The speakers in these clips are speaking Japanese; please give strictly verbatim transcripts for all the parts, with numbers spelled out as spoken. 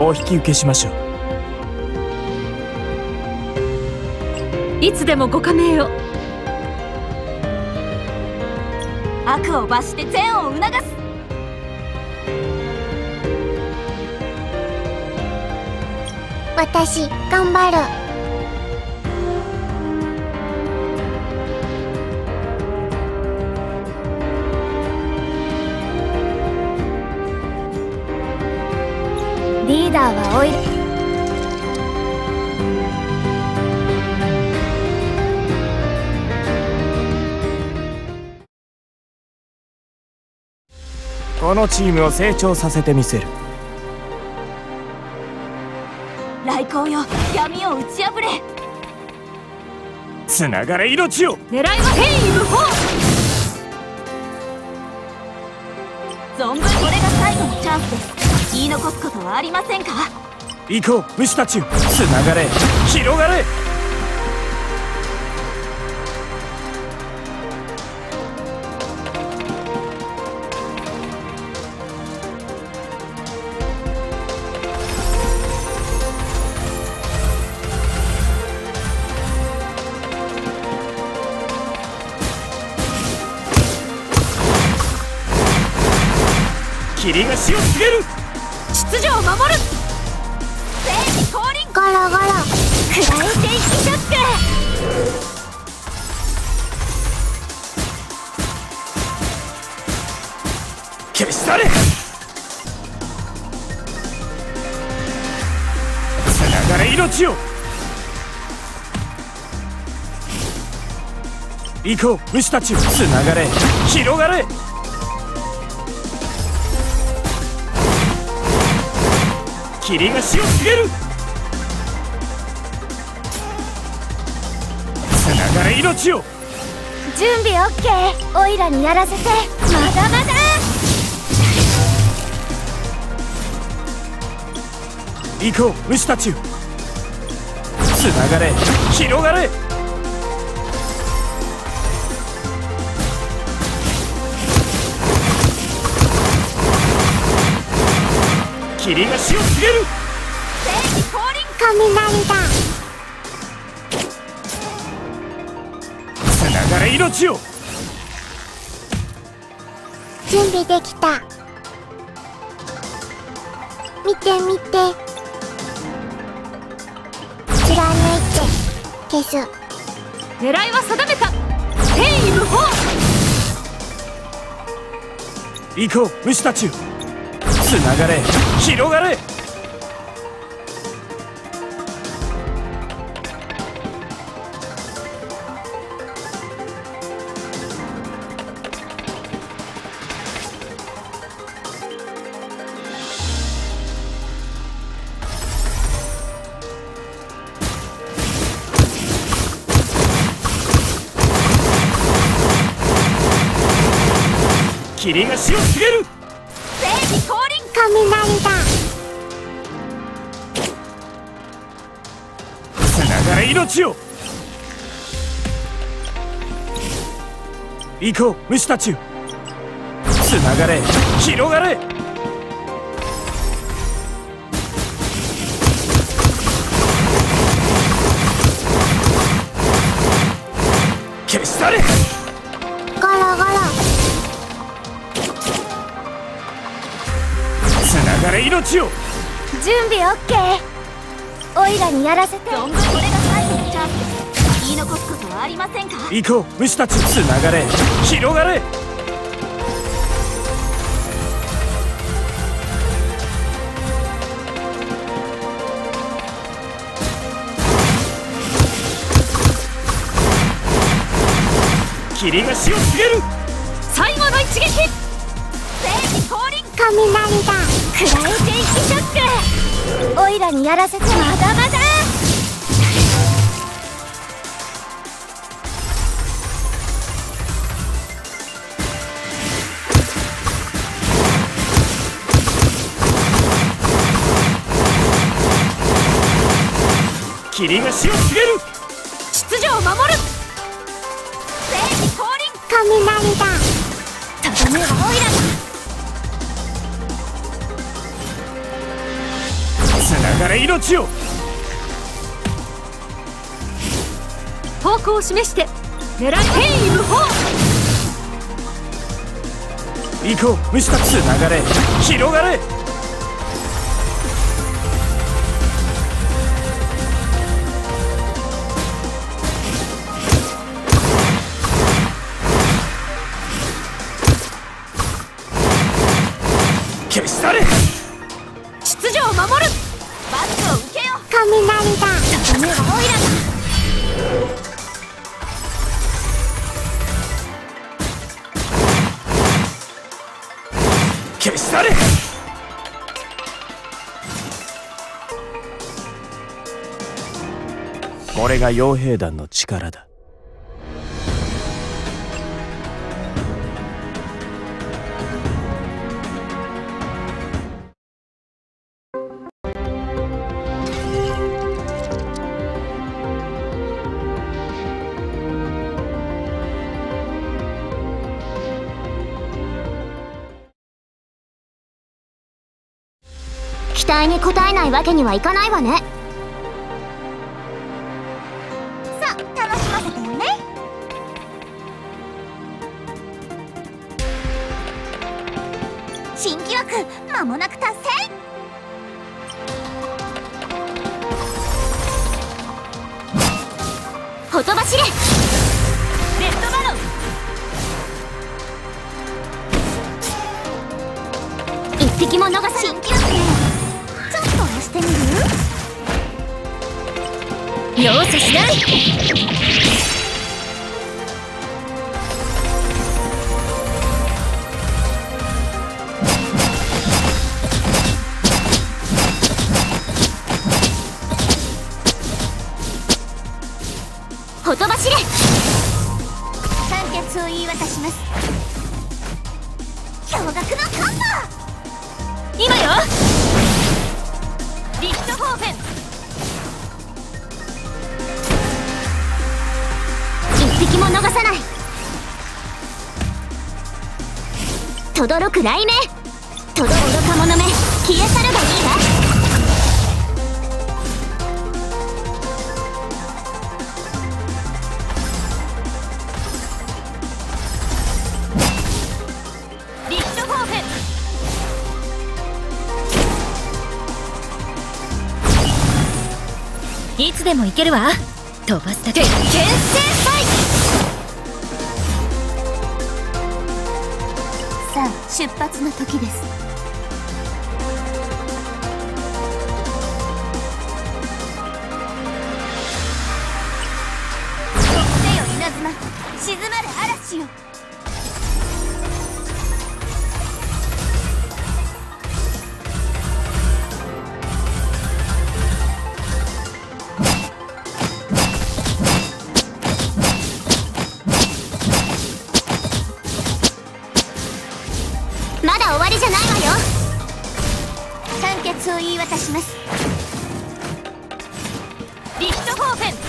お引き受けしましょう。 いつでもご加盟を。 悪を罰して善を促す。 私頑張る。リーダーはオイル。 このチームを成長させてみせる。 来光よ、闇を打ち破れ。 つながれ命を。 狙いは変異無法。 存分これが最後のチャンスです。言い残すことはありませんか。 行こう虫たちよ。つながれ広がれ。霧が死を告げる。 秩序を守る。 正義降臨。 ゴロゴロ。 食らえていきショック。 消し去れ。つながれ命を。行こう虫たちよ。つながれ広がれ。霧が死を告げる。つながれ命を。 準備オッケー。オイラにやらせて。まだまだ。 行こう虫たちよ。つながれ広がれ。霧が死を告げる。 正義降臨。 雷だ。 つながれ命を。 準備できた。見て見て。貫いて消す。 狙いは定めた。変異無法。 行こう虫たちよ。つながれ広がれ。霧が死を告げる。 正義降臨。 雷だ。 つながれ命を。行こう虫たちよ。つながれ広がれ。消し去れ。 ゴロゴロ。 つながれ命を。 準備オッケー。オイラにやらせて。 存分これが最後のチャンスです。言い残すことはありませんか。 行こう虫たち。つながれ広がれ。霧が死を告げる。 最後の一撃。 正義降臨。 雷だ。 食らえていきショック。 オイラにやらせて。まだまだ。 霧が死を告げる。 秩序を守る。 正義降臨。 雷だ。 とどめはオイラだ。 つつながれ命を。 方向を示して狙い変異無法。 行こう虫たち。つながれ広がれ。消し去れ。 秩序を守る。 バックを受けよ。 雷だ。 そこにはオイラが。 消し去れ。これが傭兵団の力だ。 期待に応えないわけにはいかないわね。 さあ楽しませてよね。新記録間もなく達成。 ほとばしれ。 レッドバロン。 一匹も逃さない。 新記録ちょっと押してみる？ 容赦しない。 ほとばしれ。 判決を言い渡します。驚愕のコンボ。 今よ。 リヒトホーフェン。 一匹も逃さない。とどろく雷鳴。とどろ愚か者め消え去るがいいわ。 リヒトホーフェン。 いつでも行けるわ。飛ばすだけ。 牽制祭。さあ出発の時です。手よ稲妻静まる嵐よ。 まだ終わりじゃないわよ。 判決を言い渡します。リヒトホーフェン。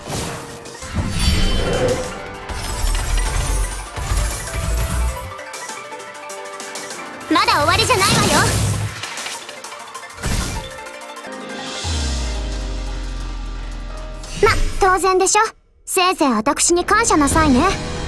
まだ終わりじゃないわよ。ま、当然でしょ。せいぜい私に感謝なさいね。